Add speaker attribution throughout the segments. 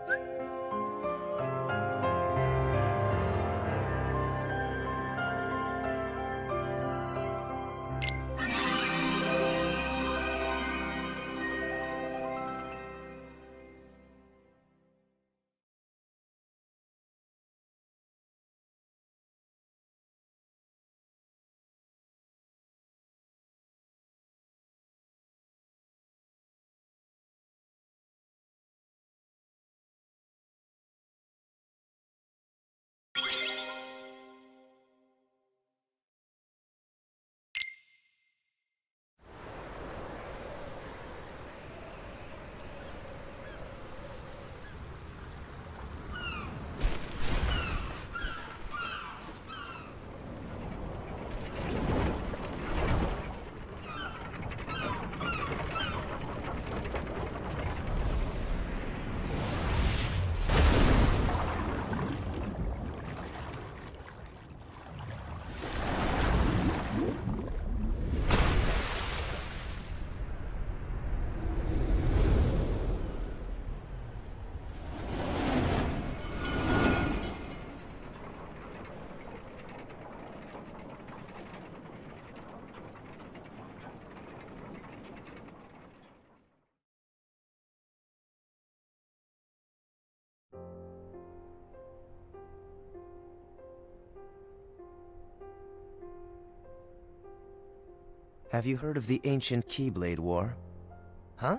Speaker 1: Have you heard of the ancient Keyblade War?
Speaker 2: Huh?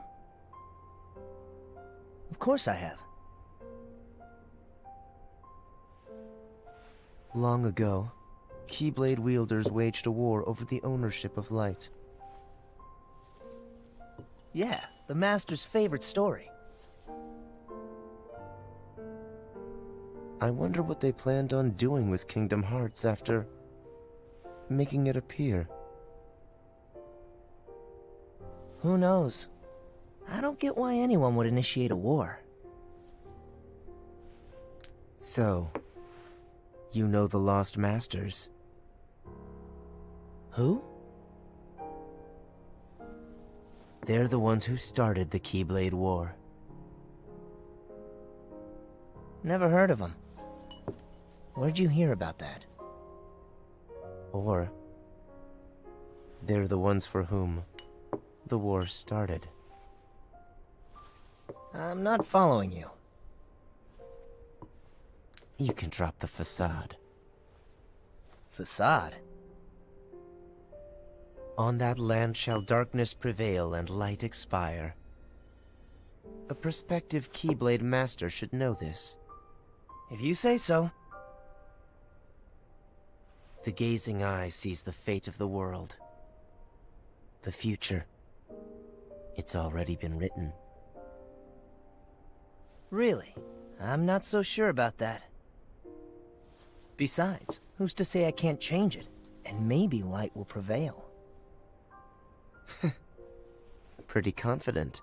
Speaker 2: Of course I have.
Speaker 1: Long ago, Keyblade wielders waged a war over the ownership of light.
Speaker 2: Yeah, the Master's favorite story.
Speaker 1: I wonder what they planned on doing with Kingdom Hearts after making it appear.
Speaker 2: Who knows? I don't get why anyone would initiate a war.
Speaker 1: So, you know the Lost Masters?
Speaker 2: Who?
Speaker 1: They're the ones who started the Keyblade War.
Speaker 2: Never heard of them. Where'd you hear about that?
Speaker 1: Or, they're the ones for whom the war started.
Speaker 2: I'm not following you.
Speaker 1: You can drop the facade.
Speaker 2: Facade?
Speaker 1: On that land shall darkness prevail and light expire. A prospective Keyblade master should know this.
Speaker 2: If you say so.
Speaker 1: The gazing eye sees the fate of the world. The future. It's already been written.
Speaker 2: Really? I'm not so sure about that. Besides, who's to say I can't change it? And maybe light will prevail.
Speaker 1: Pretty confident.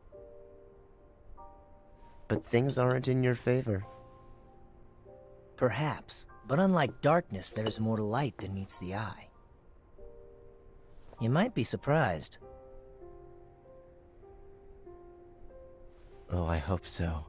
Speaker 1: But things aren't in your favor.
Speaker 2: Perhaps, but unlike darkness, there's more to light than meets the eye. You might be surprised.
Speaker 1: Oh, I hope so.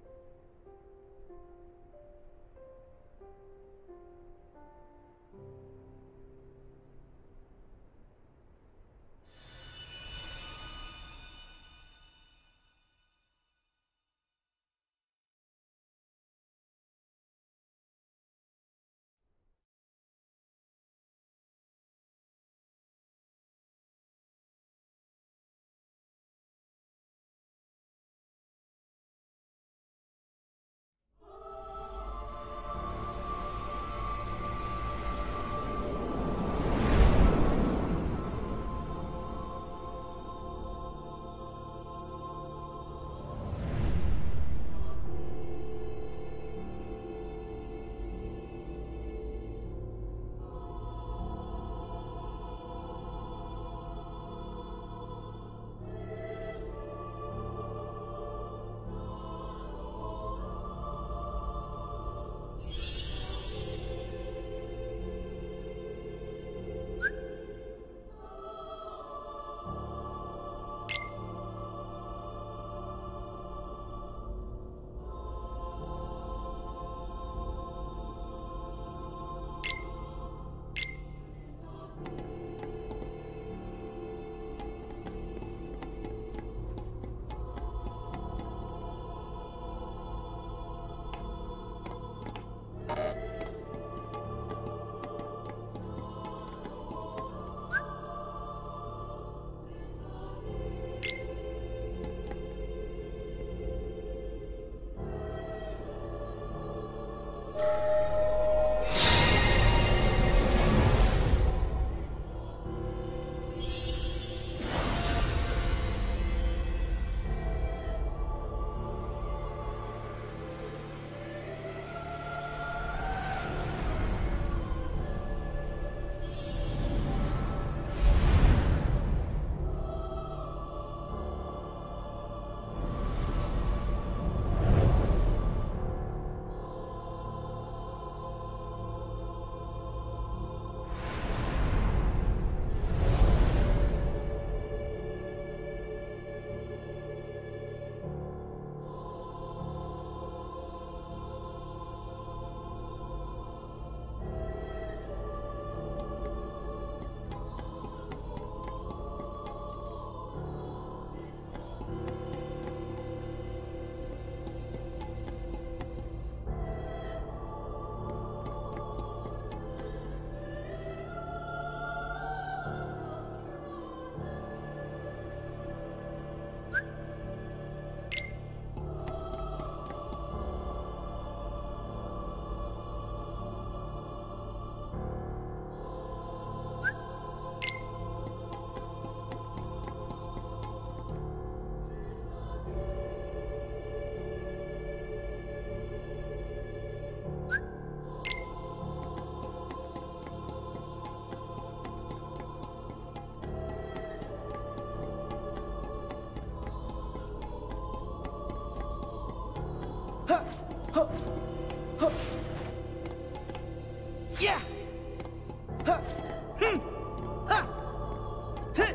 Speaker 1: Yeah! Ha! Ha! Hit!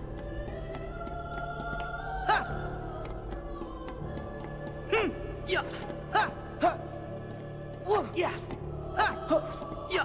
Speaker 1: Ha! Yeah! Ha! Ha! Yeah! Ha! Yeah!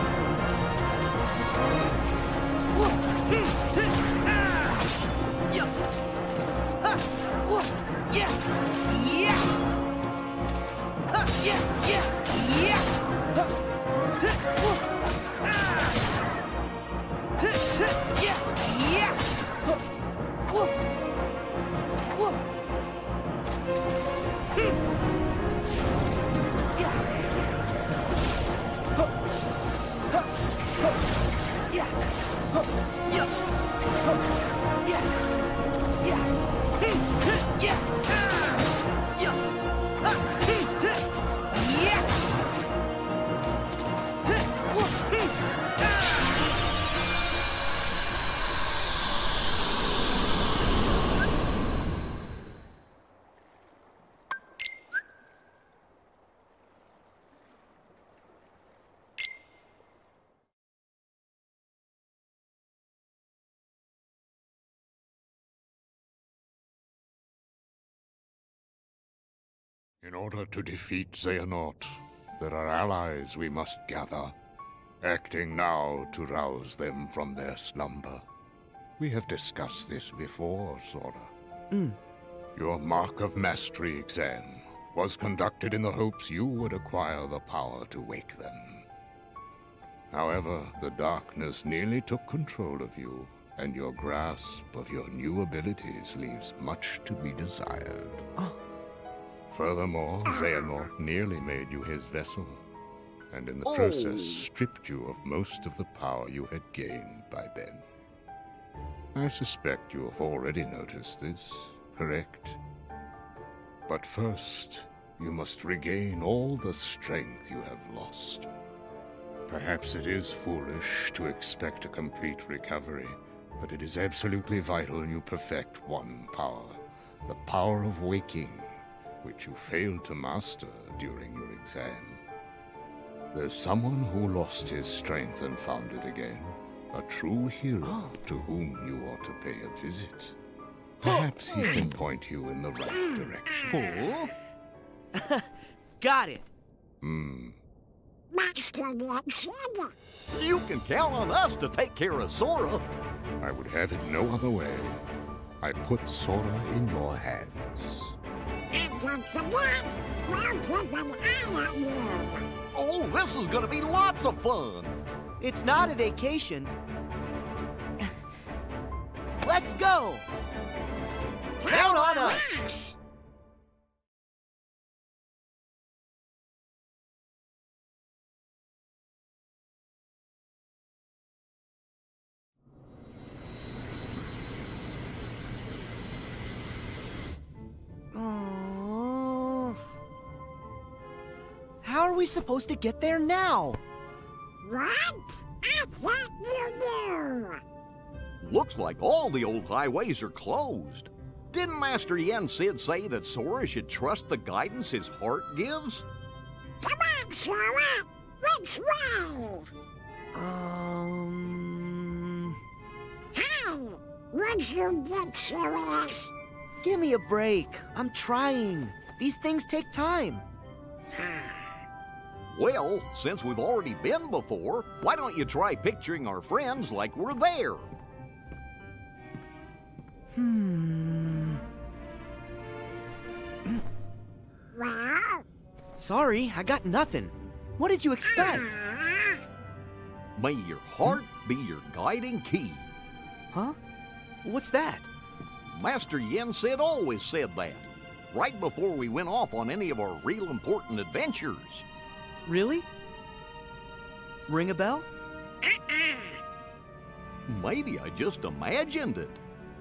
Speaker 3: Yeah. In order to defeat Xehanort, there are allies we must gather, acting now to rouse them from their slumber. We have discussed this before, Sora. Your Mark of Mastery exam was conducted in the hopes you would acquire the power to wake them. However, the darkness nearly took control of you, and your grasp of your new abilities leaves much to be desired. Furthermore, Xehanort nearly made you his vessel, and in the process stripped you of most of the power you had gained by then. I suspect you have already noticed this, correct? But first, you must regain all the strength you have lost. Perhaps it is foolish to expect a complete recovery, but it is absolutely vital you perfect one power, the power of waking, which you failed to master during your exam. There's someone who lost his strength and found it again. A true hero to whom you ought to pay a visit. Perhaps he can point you in the right direction.
Speaker 1: Got it.
Speaker 4: Master Yoda.
Speaker 5: You can count on us to take care of Sora.
Speaker 3: I would have it no other way. I put Sora in your hands.
Speaker 4: And don't forget, we'll keep an eye on you.
Speaker 5: Oh, this is gonna be lots of fun.
Speaker 1: It's not a vacation. Let's go! Count on us! How are we supposed to get there now?
Speaker 4: What? I thought you knew.
Speaker 5: Looks like all the old highways are closed. Didn't Master Yen Sid say that Sora should trust the guidance his heart gives?
Speaker 4: Come on, Sora. Which way? Hey, would you get serious?
Speaker 1: Give me a break. I'm trying. These things take time.
Speaker 5: Well, since we've already been before, why don't you try picturing our friends like we're there?
Speaker 4: Well?
Speaker 1: Sorry, I got nothing. What did you expect?
Speaker 5: May your heart be your guiding key.
Speaker 1: Huh? What's that?
Speaker 5: Master Yen Sid always said that, right before we went off on any of our real important adventures.
Speaker 1: Really? Ring a bell?
Speaker 5: Maybe I just imagined it.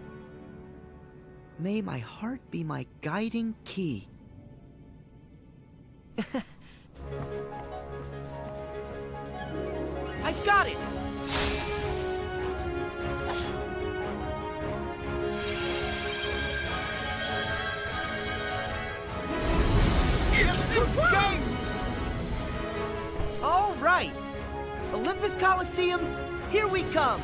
Speaker 1: May my heart be my guiding key. I've got it! All right! Olympus Coliseum, here we come!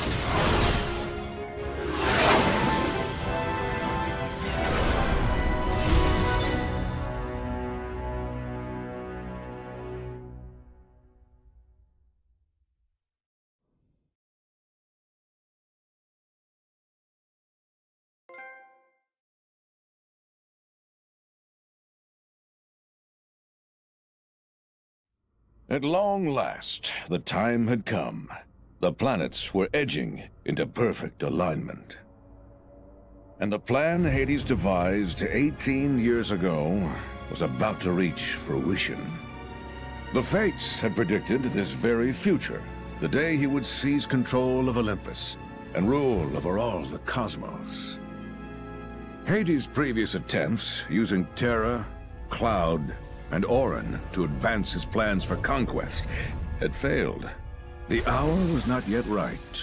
Speaker 6: At long last, the time had come. The planets were edging into perfect alignment. And the plan Hades devised 18 years ago was about to reach fruition. The Fates had predicted this very future, the day he would seize control of Olympus and rule over all the cosmos. Hades' previous attempts, using Terra, Cloud, and Orin to advance his plans for conquest, had failed. The hour was not yet right.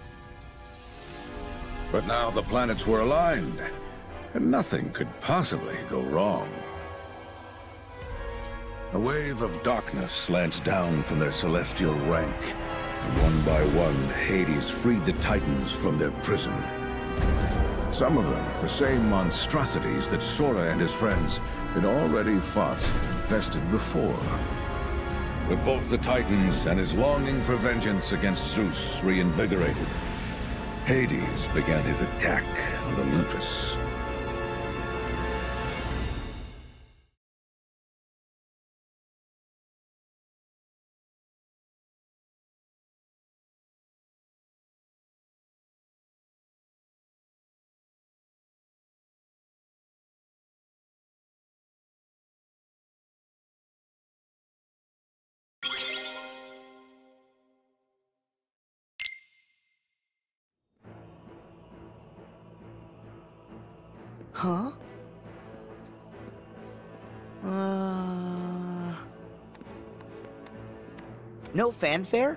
Speaker 6: But now the planets were aligned, and nothing could possibly go wrong. A wave of darkness slanced down from their celestial rank, and one by one, Hades freed the Titans from their prison. Some of them, the same monstrosities that Sora and his friends had already fought and bested before. With both the Titans and his longing for vengeance against Zeus reinvigorated, Hades began his attack on Olympus.
Speaker 2: Huh? No fanfare?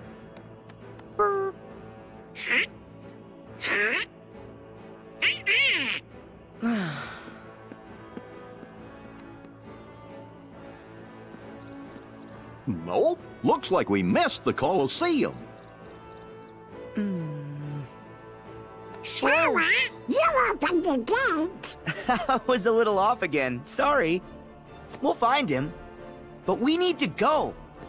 Speaker 5: Nope. Looks like we missed the Colosseum.
Speaker 4: Sora, you opened the gate.
Speaker 2: I was a little off again. Sorry. We'll find him. But we need to go.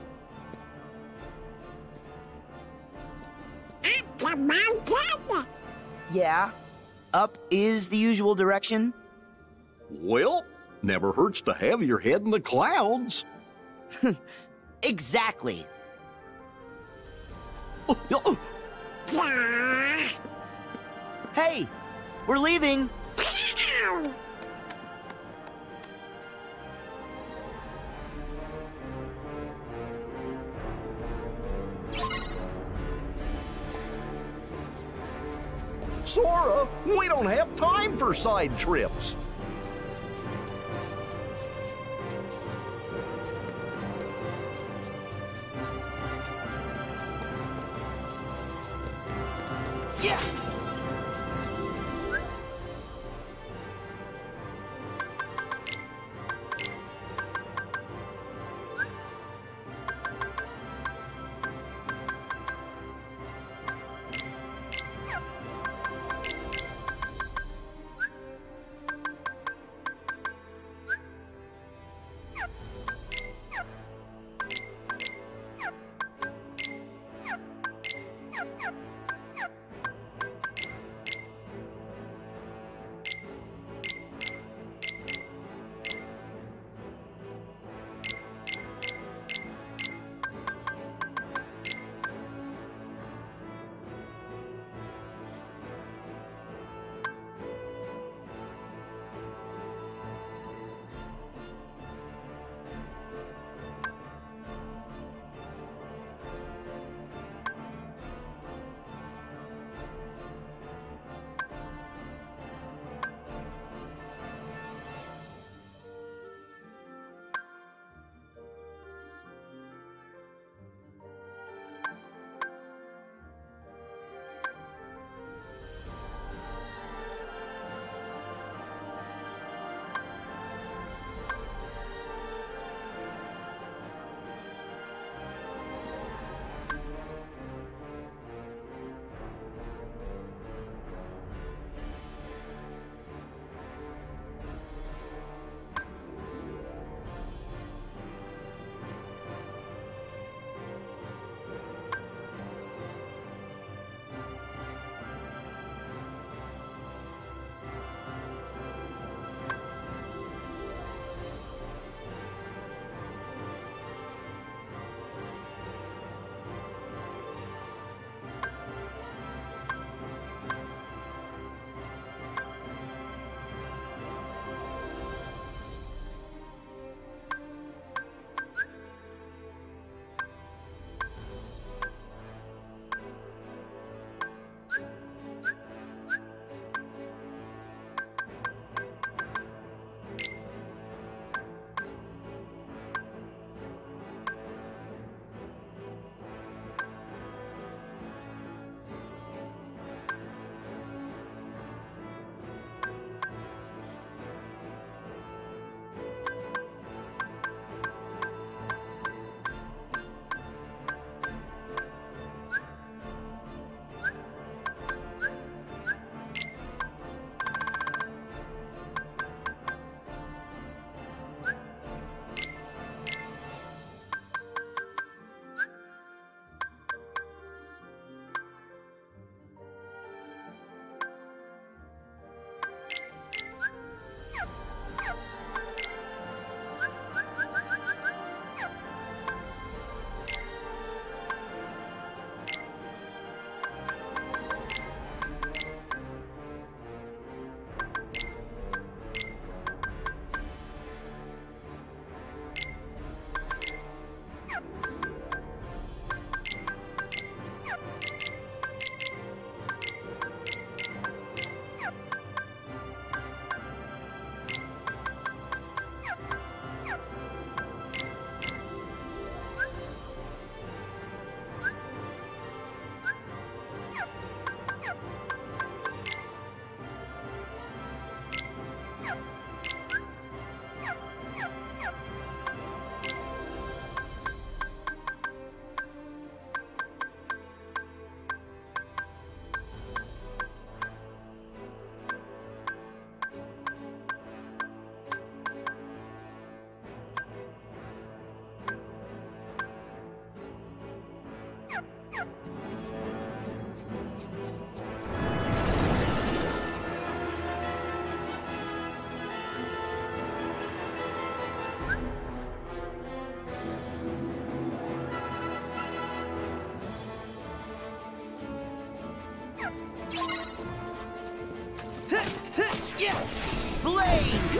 Speaker 4: Up the mountain.
Speaker 2: Yeah. Up is the usual direction.
Speaker 5: Well, never hurts to have your head in the clouds.
Speaker 2: Exactly.
Speaker 4: Yeah.
Speaker 2: Hey, we're leaving.
Speaker 4: Pow.
Speaker 5: Sora, we don't have time for side trips.
Speaker 2: Yeah.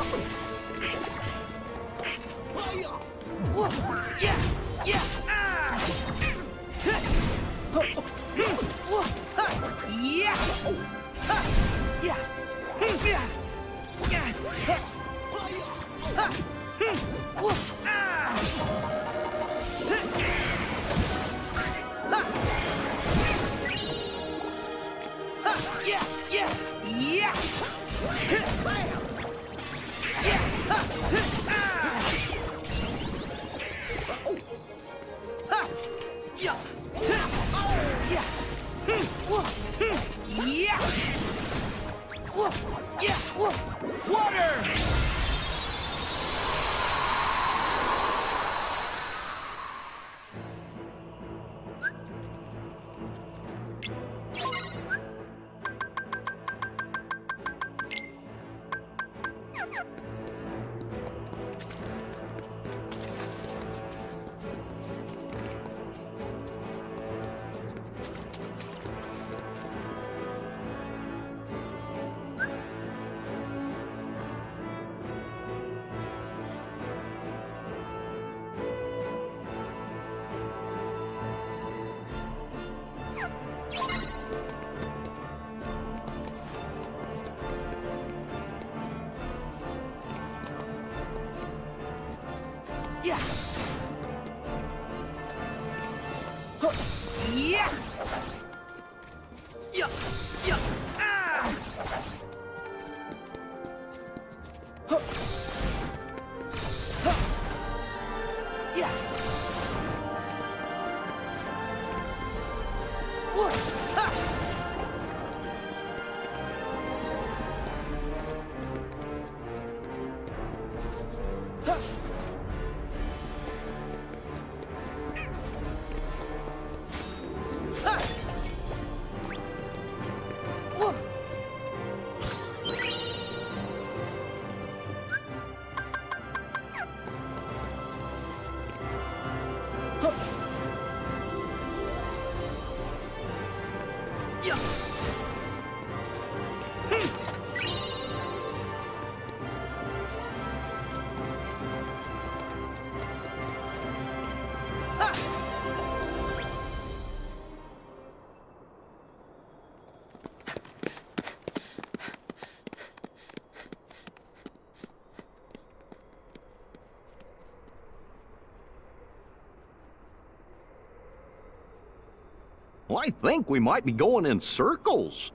Speaker 5: Well, I think we might be going in circles.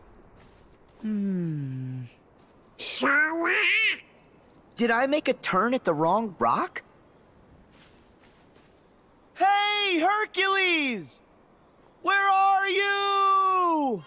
Speaker 4: Sora?
Speaker 7: Did I make a turn at the wrong rock? Hey, Hercules! Where are you?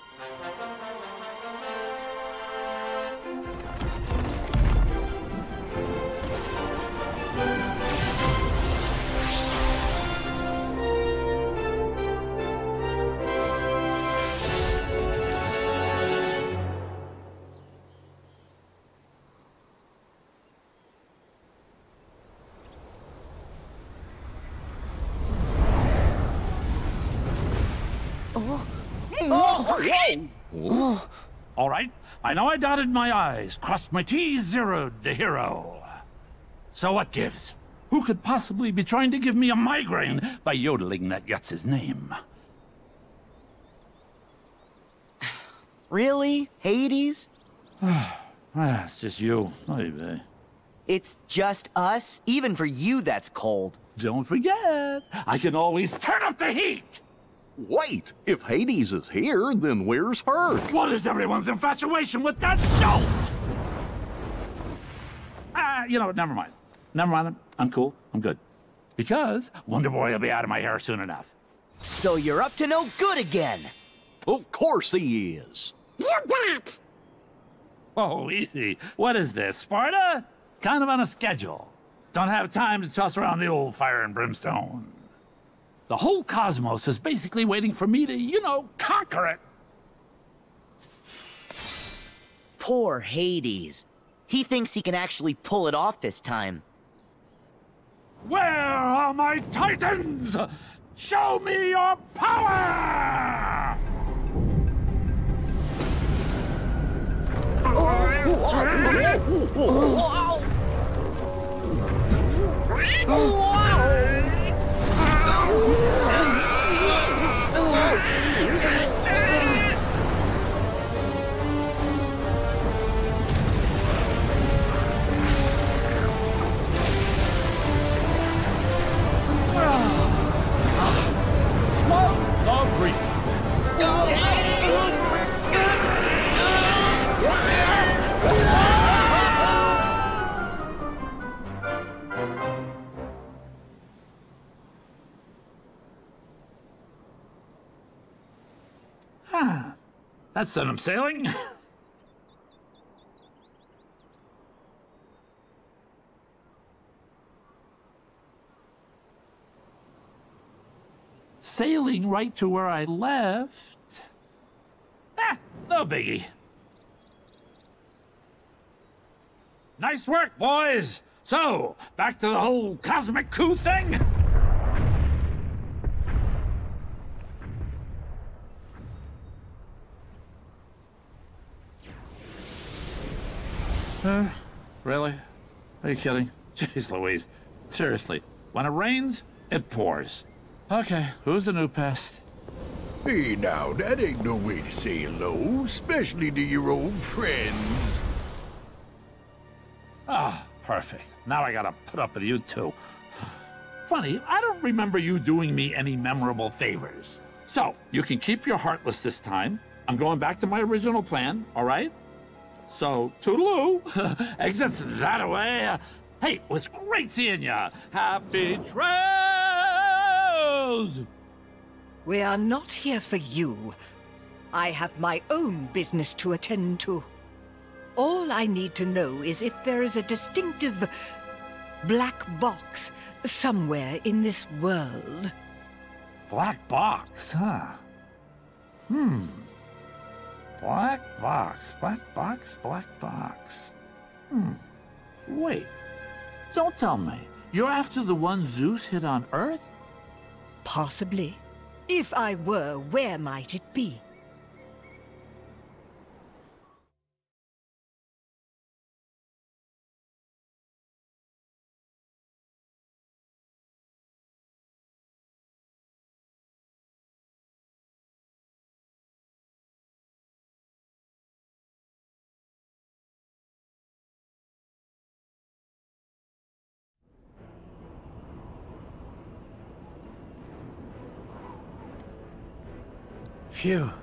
Speaker 8: All right, I know I dotted my I's, crossed my T's, zeroed the hero. So what gives? Who could possibly be trying to give me a migraine by yodeling that Yutz's name?
Speaker 7: Really? Hades?
Speaker 8: It's just you.
Speaker 7: It's just us? Even for you, that's cold.
Speaker 8: Don't forget, I can always turn up the heat!
Speaker 5: Wait, if Hades is here, then where's Herc?
Speaker 8: What is everyone's infatuation with that stone? You know what, never mind. Never mind, I'm cool, I'm good. Because Wonder Boy will be out of my hair soon enough.
Speaker 7: So you're up to no good again!
Speaker 5: Of course he is.
Speaker 4: You bet!
Speaker 8: Oh, easy. What is this, Sparta? Kind of on a schedule. Don't have time to toss around the old fire and brimstone. The whole cosmos is basically waiting for me to, you know, conquer it.
Speaker 7: Poor Hades. He thinks he can actually pull it off this time.
Speaker 8: Where are my titans? Show me your power! That sent him sailing. Sailing right to where I left. No biggie. Nice work, boys. So, back to the whole cosmic coup thing? Really? Are you kidding? Jeez Louise. Seriously, when it rains, it pours. Okay, who's the new pest?
Speaker 9: Hey now, that ain't no way to say hello, especially to your old friends.
Speaker 8: Ah, perfect. Now I gotta put up with you too. Funny, I don't remember you doing me any memorable favors. So, you can keep your Heartless this time. I'm going back to my original plan, all right? So, toodaloo. Exits that away. Hey, it was great seeing ya. Happy trails!
Speaker 10: We are not here for you. I have my own business to attend to. All I need to know is if there is a distinctive black box somewhere in this world.
Speaker 8: Black box, huh? Black box, black box, black box. Wait. Don't tell me. You're after the one Zeus hit on Earth?
Speaker 10: Possibly. If I were, where might it be?
Speaker 11: Phew.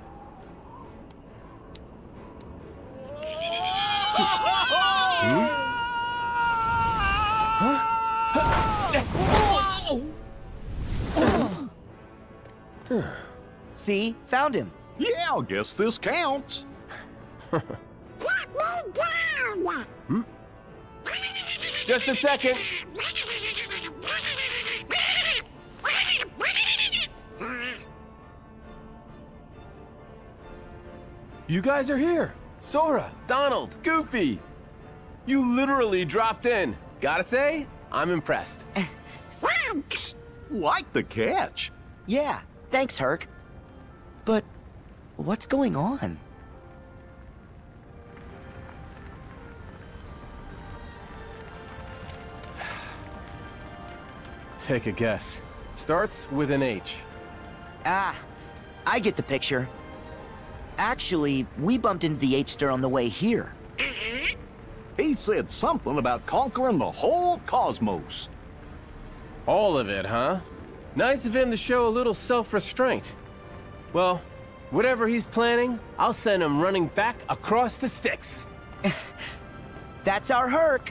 Speaker 7: See? Found him.
Speaker 5: Yeah, I guess this counts.
Speaker 4: Let me down!
Speaker 11: Just a second. You guys are here. Sora, Donald, Goofy. You literally dropped in. Gotta say, I'm impressed.
Speaker 4: Thanks!
Speaker 5: Like the catch.
Speaker 7: Yeah, thanks, Herc. But what's going on?
Speaker 11: Take a guess. Starts with an H.
Speaker 7: Ah, I get the picture. Actually, we bumped into the H-Star on the way here.
Speaker 5: He said something about conquering the whole cosmos.
Speaker 11: All of it, huh? Nice of him to show a little self-restraint. Well, whatever he's planning, I'll send him running back across the sticks.
Speaker 7: That's our Herc.